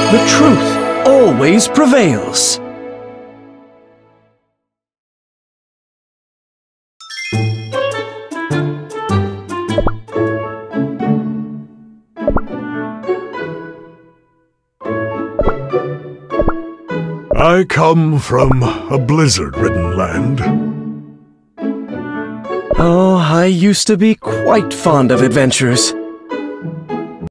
The truth always prevails. I come from a blizzard-ridden land. Oh, I used to be quite fond of adventures.